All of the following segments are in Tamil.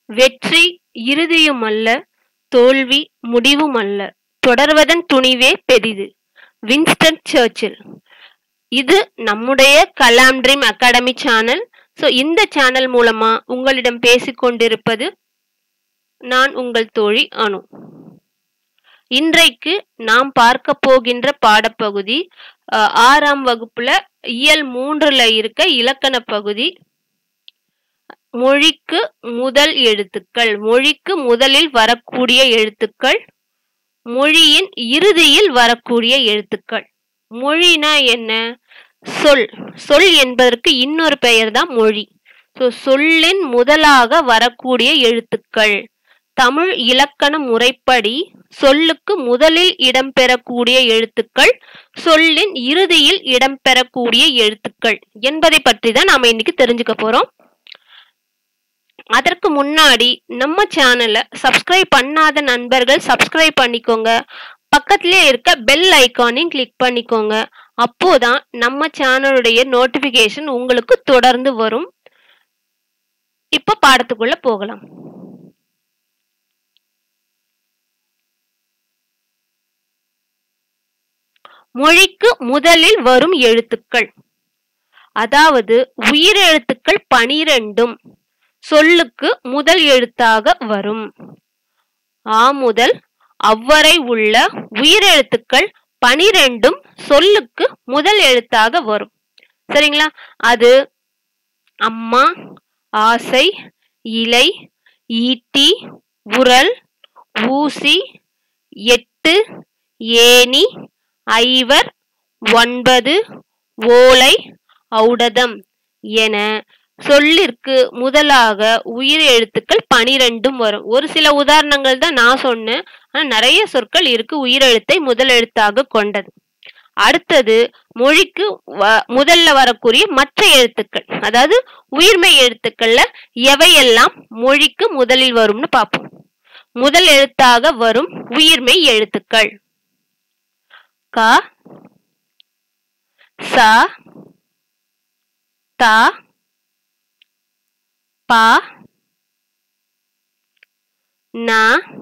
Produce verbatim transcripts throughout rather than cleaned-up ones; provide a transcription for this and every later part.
வெற்றி இறுதியுமல்ல, தோல்வி முடிவுமல்ல, தொடர்வதன் துணிவே பெரிது. Winston Churchill. இது நம்முடைய Kalam Dream Academy channel. So இந்த சேனல் மூலமா உங்களிடம் பேசிக்கொண்டிருப்பது நான் உங்கள் தோழி அனு. இன்றைக்கு நாம் பார்க்க போகின்ற பாடப்பகுதி ஆறாம் வகுப்புல இயல் மூன்றுல இருக்க இலக்கண பகுதி. மொழிக்கு முதல் எழுத்துக்கள், மொழிக்கு முதலில் வரக்கூடிய எழுத்துக்கள், மொழியின் இறுதியில் வரக்கூடிய எழுத்துக்கள். மொழினா என்ன? சொல். சொல் என்பதற்கு இன்னொரு பெயர் தான் மொழி. ஸோ சொல்லின் முதலாக வரக்கூடிய எழுத்துக்கள். தமிழ் இலக்கண முறைப்படி சொல்லுக்கு முதலில் இடம்பெறக்கூடிய எழுத்துக்கள், சொல்லின் இறுதியில் இடம்பெறக்கூடிய எழுத்துக்கள் என்பதை பற்றி தான் நாம இன்னைக்கு தெரிஞ்சுக்க போறோம். அதற்கு முன்னாடி நம்ம சேனலை சப்ஸ்கிரைப் பண்ணாத நண்பர்கள் சப்ஸ்கிரைப் பண்ணிக்கோங்க. பக்கத்திலே இருக்க பெல் ஐகானையும் கிளிக் பண்ணிக்கோங்க. அப்போதான் நம்ம சேனலுடைய நோட்டிபிகேஷன் உங்களுக்கு தொடர்ந்து வரும். இப்ப பாடத்துக்குள்ள போகலாம். மொழிக்கு முதலில் வரும் எழுத்துக்கள், அதாவது உயிரெழுத்துக்கள் பனிரெண்டும் சொல்லுக்கு முதல் எழுத்தாக வரும். ஆ முதல் அவ்வரை உள்ள உயிரெழுத்துக்கள் பனிரெண்டும் சொல்லுக்கு முதல் எழுத்தாக வரும். சரிங்களா? அது அம்மா, ஆசை, இலை, ஈட்டி, உரல், ஊசி, எட்டு, ஏணி, ஐவர், ஒன்பது, ஓலை, ஔடதம் என சொல்லிற்கு முதலாக உயிர் எழுத்துக்கள் பனிரெண்டும் வரும். ஒரு சில உதாரணங்கள் தான் நான் சொன்னேன். ஆனா நிறைய சொற்கள் இருக்கு உயிரெழுத்தை முதல் எழுத்தாக கொண்டது. அடுத்தது மொழிக்கு முதல்ல வரக்கூடிய மற்ற எழுத்துக்கள், அதாவது உயிர்மெய் எழுத்துக்கள்ல எவையெல்லாம் மொழிக்கு முதலில் வரும்னு பார்ப்போம். முதல் எழுத்தாக வரும் உயிர்மெய் எழுத்துக்கள் க, ச, த, ப, ந,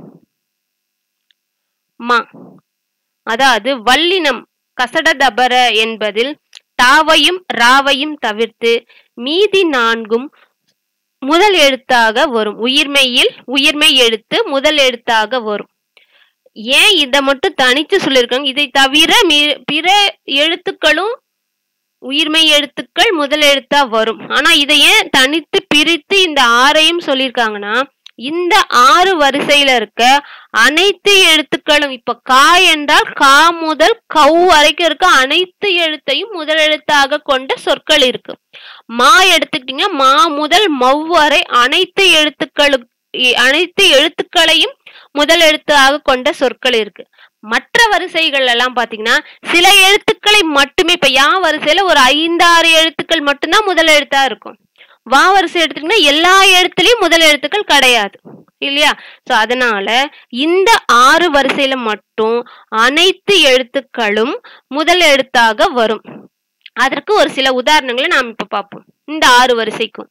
ம. அதாவது வல்லினம் கசடதபர என்பதில் தாவையும் ராவையும் தவிர்த்து மீதி நான்கும் முதல் எழுத்தாக வரும். உயிர்மெய்யில் உயிர்மெய் எழுத்து முதல் எழுத்தாக வரும். ஏன் இதை மட்டும் தனிச்சு சொல்லியிருக்காங்க? இதை தவிர பிற எழுத்துக்களும் உயிர்மெய் எழுத்துக்கள் முதல் எழுத்தா வரும். ஆனா இதை ஏன் தனித்து பிரித்து இந்த ஆறையும் சொல்லியிருக்காங்கன்னா, இந்த ஆறு வரிசையில இருக்க அனைத்து எழுத்துக்களும், இப்ப கா என்றால் கா முதல் கவ் வரைக்கும் இருக்க அனைத்து எழுத்தையும் முதல் எழுத்தாக கொண்ட சொற்கள் இருக்கு. மா எடுத்துக்கிட்டீங்கன்னா மா முதல் மவ் வரை அனைத்து எழுத்துக்களு அனைத்து எழுத்துக்களையும் முதல் எழுத்தாக கொண்ட சொற்கள் இருக்கு. மற்ற வரிசைகள் எல்லாம் பாத்தீங்கன்னா சில எழுத்துக்களை மட்டுமே, இப்ப யா வரிசையில ஒரு ஐந்தாறு எழுத்துக்கள் மட்டும்தான் முதல் எழுத்தா இருக்கும். வா வரிசை எடுத்துக்கிட்டீங்கன்னா எல்லா எழுத்துலயும் முதல் எழுத்துக்கள் கிடையாது இல்லையா? சோ அதனால இந்த ஆறு வரிசையில மட்டும் அனைத்து எழுத்துக்களும் முதல் எழுத்தாக வரும். அதற்கு ஒரு சில உதாரணங்களை நாம் இப்ப பார்ப்போம். இந்த ஆறு வரிசைக்கும்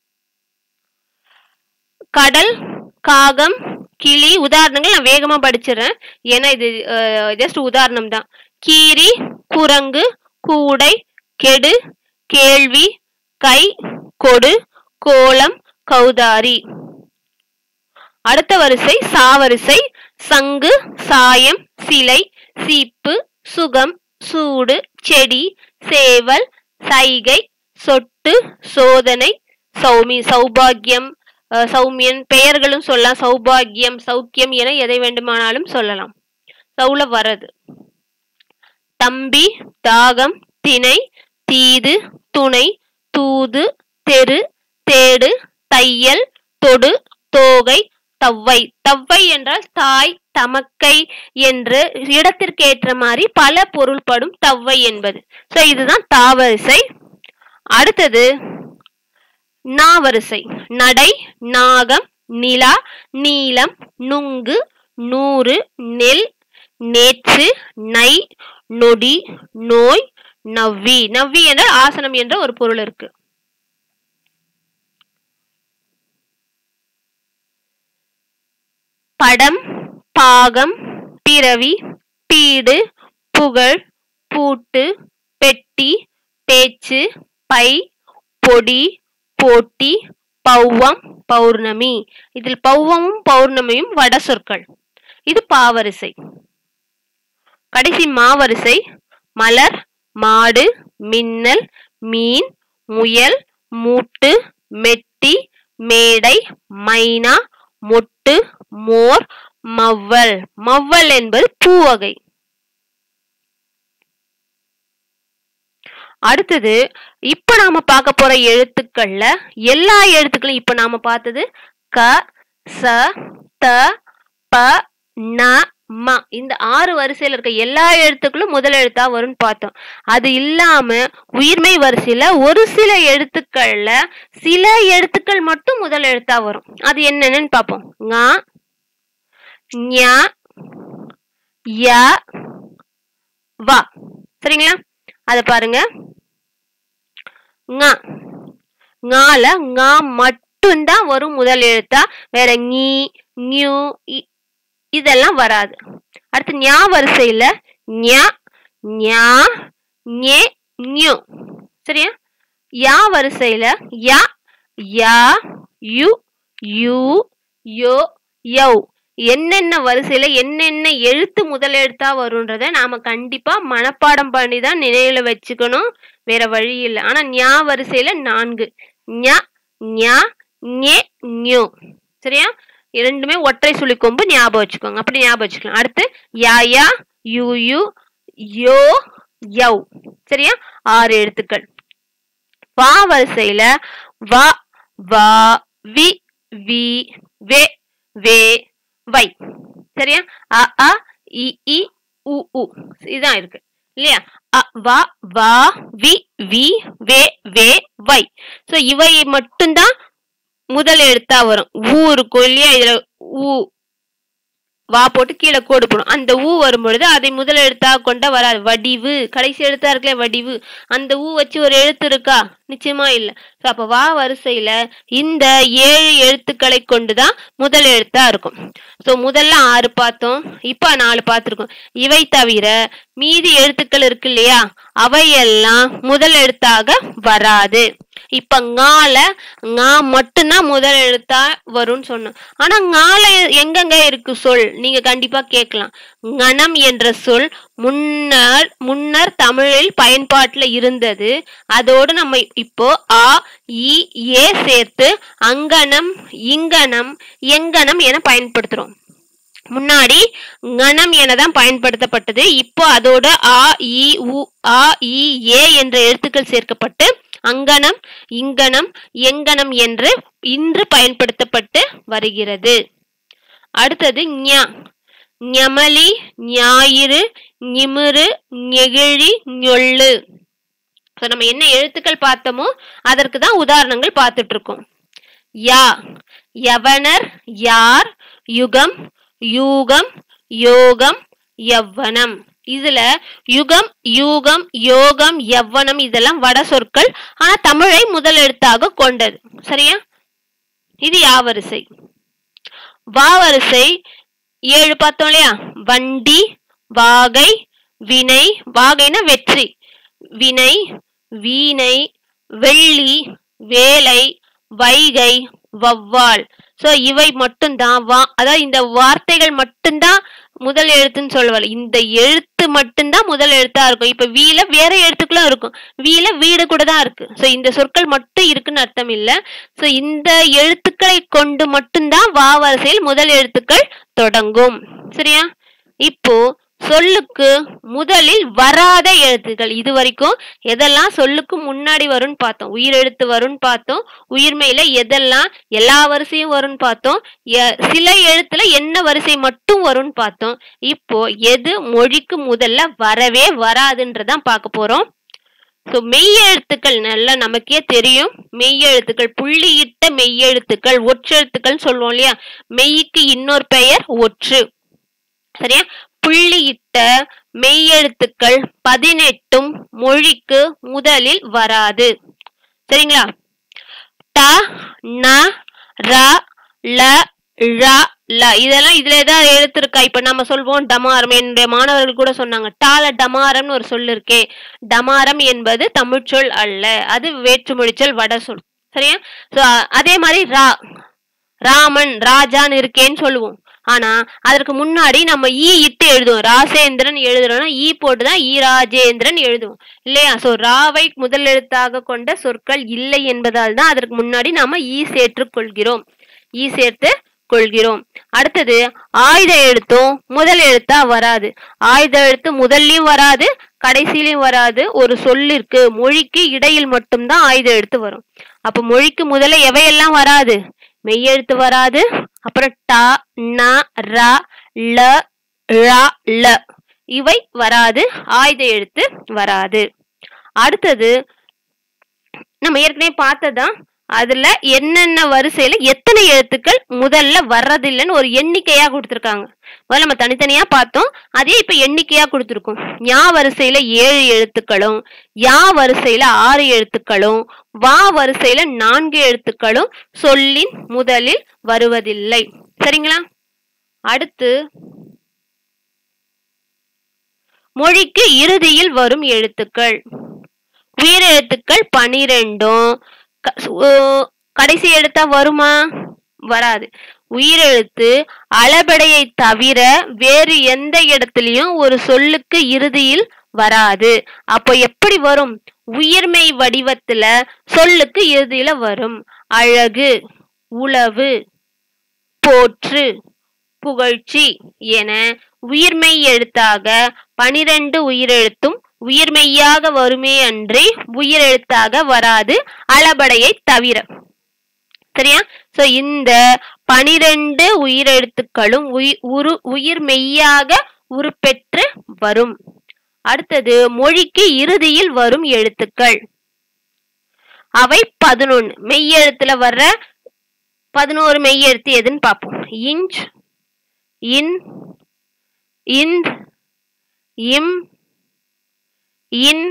கடல், காகம், கிளி உதாரணங்கள் நான் வேகமா படிச்சிடறேன், ஏன்னா இது ஜஸ்ட் உதாரணம் தான். கீரி, குரங்கு, கூடை, கெடு, கேள்வி, கை, கொடு, கோலம், கௌதாரி. அடுத்த வரிசை சாவரிசை. சங்கு, சாயம், சிலை, சீப்பு, சுகம், சூடு, செடி, சேவல், சைகை, சொட்டு, சோதனை, சௌமி, சௌபாகியம், சௌமியன் பெயர்களும் சொல்லலாம். சௌபாகியம், சௌக்கியம் என எதை வேண்டுமானாலும் சொல்லலாம். சௌல வரது. தம்பி, தாகம், திணை, தீது, துணை, தூது, தெரு, தேடு, தையல், தொடு, தோகை, தவ்வை. தவ்வை என்றால் தாய், தமக்கை என்று இடத்திற்கு ஏற்ற மாதிரி பல பொருள்படும் தவ்வை என்பது. சோ இதுதான் தாவரிசை. அடுத்தது நாவரிசை. நடை, நாகம், நிலா, நீலம், நுங்கு, நூறு, நெல், நேற்று, நை, நொடி, நோய், நவ்வி. நவ்வி என்றால் ஆசனம் என்ற ஒரு பொருள் இருக்கு. படம், பாகம், பிறவி, பீடு, புகழ், பூட்டு, பெட்டி, பேச்சு, பை, பொடி, போட்டி, பௌவம், பௌர்ணமி. இதில் பௌவமும் பௌர்ணமியும் வட சொற்கள். இது பாவரிசை. கடைசி மாவரிசை மலர், மாடு, மின்னல், மீன், முயல், மூட்டு, மெட்டி, மேடை, மைனா, மொட்டு, மோர், மவ்வல். மவ்வல் என்பது பூவகை. அடுத்தது இப்ப நாம பார்க்க போற எழுத்துக்கள்ல எல்லா எழுத்துக்களும் இப்ப நாம பார்த்தது க, ச, த, ப, ந, ம. இந்த ஆறு வரிசையில இருக்க எல்லா எழுத்துக்களும் முதல் எழுத்தா வரும்னு பார்த்தோம். அது இல்லாம உயிர்மை வரிசையில ஒரு சில எழுத்துக்கள்ல சில எழுத்துக்கள் மட்டும் முதல் எழுத்தா வரும். அது என்னன்னு பார்ப்போம். ங, ஞ, ய, வ. சரிங்களா? அத பாருங்க. ங, ஞால ங மட்டும்தான் வரும் முதல் எழுத்தா. வேற ஞி, ஞு இதெல்லாம் வராது. அடுத்து ஞா வரிசையில ஞ, ஞா, ஞே, ஞு. சரியா? யா வரிசையில ய, யா, யு, யூ, யோ, யௌ. என்னென்ன வரிசையில என்னென்ன எழுத்து முதல் எழுத்தா வரும்ன்றத நாம கண்டிப்பா மனப்பாடம் பண்ணி தான் நினைவுல வச்சுக்கணும். வேற வழி இல்லை. ஆனா ஞா வரிசையில நான்கு ஞ, ஞ, ஞே, ஞு. சரியா? இரண்டுமே ஒற்றை சுழி கொம்பு. ஞாபகம் வச்சுக்கோங்க. அப்படி ஞாபகம் வச்சுக்கலாம். அடுத்து யா, யா, யூ, யூ, யோ, யௌ. சரியா? ஆறு எழுத்துக்கள். வா வரிசையில வ, வா, வி, வி, வே, வே, வை. சரியா? அ, அ, இ, இ, உ, உ. இதான் இருக்கு இல்லையா? அ, வ, வா, வி, வி, வே, வே, வை. சோ இவை மட்டும்தான் முதல் எழுத்தா வரும். ஊ இருக்கும் இல்லையா? இதுல ஊ வா போட்டு கீழே கோடு போடும். அந்த ஊ வரும்பொழுது அதை முதல் எழுத்தா கொண்ட வராது. வடிவு கடைசி எழுத்தா இருக்குல்ல வடிவு. அந்த ஊ வச்சு ஒரு எழுத்து இருக்கா? நிச்சயமா இல்ல. அப்ப வா வரிசையில இந்த ஏழு எழுத்துக்களை கொண்டுதான் முதல் எழுத்தா இருக்கும். சோ முதல்ல ஆறு பார்த்தோம். இப்ப நாலு பார்த்திருக்கோம். இவை தவிர மீதி எழுத்துக்கள் இருக்கு இல்லையா? அவையெல்லாம் முதல் எழுத்தாக வராது. இப்ப ஞால ஞா மட்டும்தான் முதல் எழுத்தா வரும்னு சொன்னோம். ஆனா ஞால எங்கெங்க இருக்கு சொல்? நீங்க கண்டிப்பா கேட்கலாம். ஞனம் என்ற சொல் முன்னர் முன்னர் தமிழில் பயன்பாட்டுல இருந்தது. அதோடு நம்ம இப்போ ஆ, இ, ஏ சேர்த்து அங்கனம், இங்கனம், எங்கனம் என பயன்படுத்துறோம். முன்னாடி ஞனம் எனதான் பயன்படுத்தப்பட்டது. இப்போ அதோட ஆ, இ, உ, ஆ, இ, ஏ என்ற எழுத்துக்கள் சேர்க்கப்பட்டு அங்கனம், இங்கனம், எங்கனம் என்று இன்று பயன்படுத்தப்பட்டு வருகிறது. அடுத்தது ஞ. ஞமலி, ஞாயிறு, நிமிரு, நெகிழி, ஞொல்லு. நம்ம என்ன எழுத்துக்கள் பார்த்தோமோ அதற்கு தான் உதாரணங்கள் பார்த்துட்டு இருக்கோம். யா யவனர், யார், யுகம், யூகம், யோகம், யவ்வனம். இதுல யுகம், யூகம், யோகம், யவ்வனம் இதெல்லாம் வட சொற்கள். ஆனா தமிழை முதல் எழுத்தாக கொண்டது. சரியா? இது யாவரிசை. வாவரிசை ஏழு பார்த்தோம் இல்லையா? வண்டி, வாகை, வினை. வாகைனா வெற்றி. வினை, வீணை, வெள்ளி, வேலை, வைகை, வவ்வால். சோ இவை மட்டும்தான் வா அதாவது இந்த வார்த்தைகள் மட்டும்தான் முதல் எழுத்துன்னு சொல்லுவாள். இந்த எழுத்து மட்டும்தான் முதல் எழுத்தா இருக்கும். இப்ப வீல வேற எழுத்துக்களும் இருக்கும். வீல வீடு கூட தான் இருக்கு. சோ இந்த சொற்கள் மட்டும் இருக்குன்னு அர்த்தம் இல்ல. சோ இந்த எழுத்துக்களை கொண்டு மட்டும்தான் வா வரிசையில் முதல் எழுத்துக்கள் தொடங்கும். சரியா? இப்போ சொல்லுக்கு முதலில் வராத எழுத்துக்கள் இது வரைக்கும் எதெல்லாம் சொல்லுக்கு முன்னாடி வரும்னு பார்த்தோம். உயிர் எழுத்து வரும்னு பார்த்தோம். உயிர்மையில எதெல்லாம் எல்லா வரிசையும் வரும்னு பார்த்தோம். சில எழுத்துல என்ன வரிசை மட்டும் வரும்னு பார்த்தோம். இப்போ எது மொழிக்கு முதல்ல வரவே வராதுன்றதான் பார்க்க போறோம். சோ மெய்யெழுத்துக்கள் நல்லா நமக்கே தெரியும். மெய்யெழுத்துக்கள் புள்ளியிட்ட மெய்யெழுத்துக்கள் ஒற்றெழுத்துக்கள் சொல்லுவோம் இல்லையா? மெய்க்கு இன்னொரு பெயர் ஒற்று. சரியா? புள்ளியிட்ட மெய்யெழுத்துக்கள் பதினெட்டும் மொழிக்கு முதலில் வராது. சரிங்களா? ட, ந, ர, ல, ழ ல இதெல்லாம் இதுல ஏதாவது எழுத்து இருக்கா? இப்ப நம்ம சொல்வோம் டமாரம். என்னுடைய மாணவர்கள் கூட சொன்னாங்க டால டமாரம்னு ஒரு சொல் இருக்கே. டமாரம் என்பது தமிழ் சொல் அல்ல, அது வேற்றுமொழி சொல், வட சொல். சரியா? சோ அதே மாதிரி ரா ராமன் ராஜான்னு இருக்கேன்னு சொல்லுவோம். ஆனா அதற்கு முன்னாடி நம்ம ஈ இட்டு எழுதுவோம். ராசேந்திரன் எழுதுறோம்னா ஈ போட்டுதான் ஈ ராஜேந்திரன் எழுதுவோம் இல்லையா? சோ ராவை முதல் எழுத்தாக கொண்ட சொற்கள் இல்லை என்பதால் தான் அதற்கு முன்னாடி நாம ஈ சேர்த்து கொள்கிறோம் ஈ சேர்த்து கொள்கிறோம். அடுத்தது ஆயுத எழுத்தும் முதல் எழுத்தா வராது. ஆயுத எழுத்து முதல்லயும் வராது, கடைசியிலும் வராது. ஒரு சொல்லிற்கு மொழிக்கு இடையில் மட்டும்தான் ஆயுத எழுத்து வரும். அப்ப மொழிக்கு முதல்ல எவையெல்லாம் வராது? மெய்யெழுத்து வராது, அப்புறம் டா ந ர ல ழ ல இவை வராது, ஆயுத எழுத்து வராது. அடுத்தது நம்ம ஏற்கனவே பார்த்ததான், அதுல என்னென்ன வரிசையில எத்தனை எழுத்துக்கள் முதல்ல வர்றதில்லைன்னு ஒரு எண்ணிக்கையா கொடுத்துருக்காங்க. முதல்ல நம்ம தனித்தனியா பார்த்தோம், அதே இப்ப எண்ணிக்கையா கொடுத்துருக்கோம். யா வரிசையில ஏழு எழுத்துக்களும், யா வரிசையில ஆறு எழுத்துக்களும், வா வரிசையில நான்கு எழுத்துக்களும் சொல்லின் முதலில் வருவதில்லை. சரிங்களா? அடுத்து மொழிக்கு இறுதியில் வரும் எழுத்துக்கள். உயிரெழுத்துக்கள் பனிரெண்டும் கடைசி எழுத்தா வருமா? வராது. உயிரெழுத்து அளபெடையை தவிர வேறு எந்த இடத்துலயும் ஒரு சொல்லுக்கு இறுதியில் வராது. அப்போ எப்படி வரும்? உயிர்மெய் வடிவத்துல சொல்லுக்கு இறுதியில வரும். அழகு, உளவு, போற்று, புகழ்ச்சி என உயிர்மெய் எழுத்தாக பனிரெண்டு உயிரெழுத்தும் உயிர்மெய்யாக வருமே அன்றி உயிரெழுத்தாக வராது, அளபடையை தவிர. சரியா? சோ இந்த பனிரெண்டு உயிரெழுத்துக்களும் உரு உயிர் மெய்யாக உருப்பெற்று வரும். அடுத்தது மொழிக்கு இறுதியில் வரும் எழுத்துக்கள். அவை பதினொன்னு. மெய்யெழுத்துல வர்ற பதினோரு மெய்யெழுத்து எதுன்னு பார்ப்போம். இஞ்ச், இன், இந்த், இம், இன்,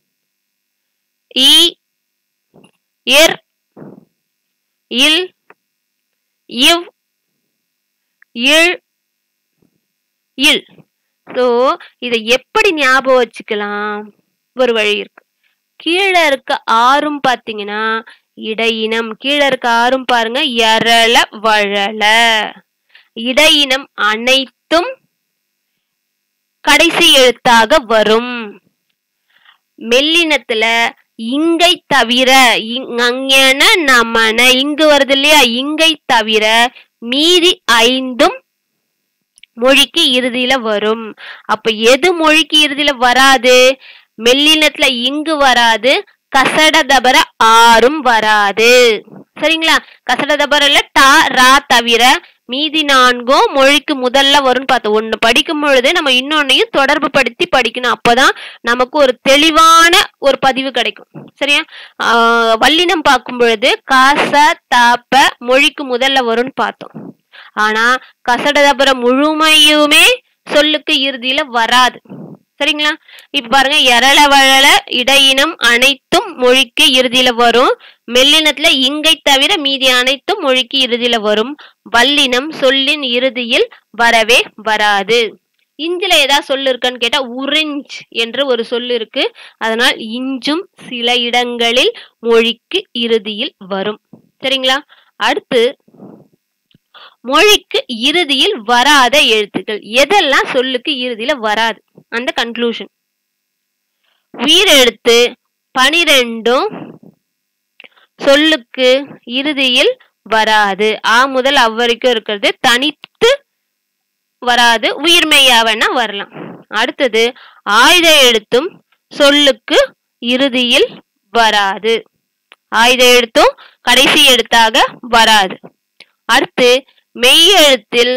இ, இர், இல், இவ், இல், இல். சோ இதை எப்படி ஞாபகம் வச்சுக்கலாம்? ஒரு வழி இருக்கு. கீழே இருக்க ஆறும் பாத்தீங்கன்னா இடையினம். கீழே இருக்க ஆறும் பாருங்க, எரள வழல. இடையினம் அனைத்தும் கடைசி எழுத்தாக வரும். மெல்லினத்துல இங்கை தவிர, அங்கன நமன இங்கு வருது இல்லையா, இங்கை தவிர மீதி ஐந்தும் மொழிக்கு இறுதியில வரும். அப்ப எது மொழிக்கு இறுதியில வராது? மெல்லினத்துல இங்கு வராது, கசட தபர ஆறும் வராது. சரிங்களா? கசட தபரல டா ரா தவிர மீதி நான்கும் மொழிக்கு முதல்ல வரும்னு பார்த்தோம். ஒண்ணு படிக்கும் பொழுது நம்ம இன்னொன்னையும் தொடர்பு படுத்தி படிக்கணும். அப்பதான் நமக்கு ஒரு தெளிவான ஒரு பதிவு கிடைக்கும். சரியா? ஆஹ் வல்லினம் பார்க்கும் பொழுது காச தாப்ப மொழிக்கு முதல்ல வரும்னு பார்த்தோம். ஆனா கசட தபர முழுமையுமே சொல்லுக்கு இறுதியில வராது. சரிங்களா? இப்ப பாருங்க, எரள வழல இடையினம் அனைத்தும் மொழிக்கு இறுதியில வரும். மெல்லினத்துல இங்கை தவிர மீதி அனைத்தும் மொழிக்கு இறுதியில வரும். வல்லினம் சொல்லின் இறுதியில் வரவே வராது. இஞ்சில ஏதாவது சொல்லு இருக்கான்னு கேட்டா உறிஞ்ச் என்று ஒரு சொல்லு இருக்கு. அதனால் இஞ்சும் சில இடங்களில் மொழிக்கு இறுதியில் வரும். சரிங்களா? அடுத்து மொழிக்கு இறுதியில் வராத எழுத்துக்கள். எதெல்லாம் சொல்லுக்கு இறுதியில வராது? அந்த கன்க்ளூஷன். உயிரெழுத்து பனிரெண்டும் சொல்லுக்கு இறுதியில் வராது. ஆ முதல் அவ்வரைக்கும் இருக்கிறது தனித்து வராது, உயிர்மெய்யாவனா வரலாம். அடுத்தது ஆயுத எழுத்தும் சொல்லுக்கு இறுதியில் வராது. ஆயுத எழுத்தும் கடைசி எழுத்தாக வராது. அடுத்து மெய் எழுத்தில்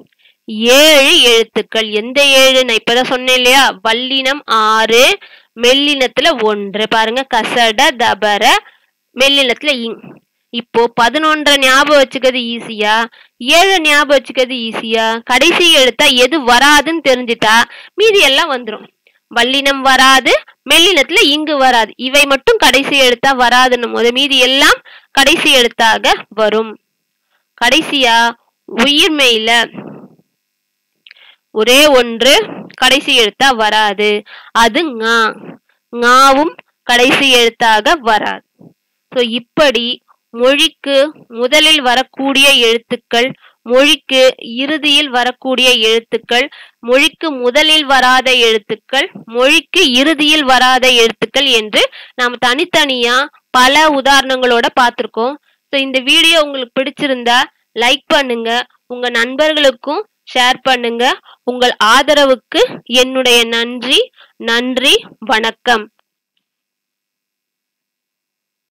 ஏழு எழுத்துக்கள். எந்த ஏழு? நான் இப்பதான் சொன்னேன் இல்லையா, வல்லினம் ஆறு, மெல்லினத்துல ஒன்று. பாருங்க, கசட தபர, மெல்லினத்துல இங். இப்போ பதினொன்றை ஞாபகம் வச்சுக்கிறது ஈஸியா, ஏழு ஞாபகம் வச்சுக்கிறது ஈஸியா? கடைசி எழுத்தா எது வராதுன்னு தெரிஞ்சுட்டா மீதி எல்லாம் வந்துடும். வல்லினம் வராது, மெல்லினத்துல இங்கு வராது, இவை மட்டும் கடைசி எழுத்தா வராதுன்னும் போது மீதி எல்லாம் கடைசி எழுத்தாக வரும். கடைசியா உயிர்மெய்யில ஒரே ஒன்று கடைசி எழுத்தா வராது. அது ங. ங்காவும் கடைசி எழுத்தாக வராது. ஸோ இப்படி மொழிக்கு முதலில் வரக்கூடிய எழுத்துக்கள், மொழிக்கு இறுதியில் வரக்கூடிய எழுத்துக்கள், மொழிக்கு முதலில் வராத எழுத்துக்கள், மொழிக்கு இறுதியில் வராத எழுத்துக்கள் என்று நாம் தனித்தனியா பல உதாரணங்களோட பார்த்திருக்கோம். ஸோ இந்த வீடியோ உங்களுக்கு பிடிச்சிருந்தா லைக் பண்ணுங்க, உங்க நண்பர்களுக்கும் ஷேர் பண்ணுங்க. உங்கள் ஆதரவுக்கு என்னுடைய நன்றி. நன்றி, வணக்கம்.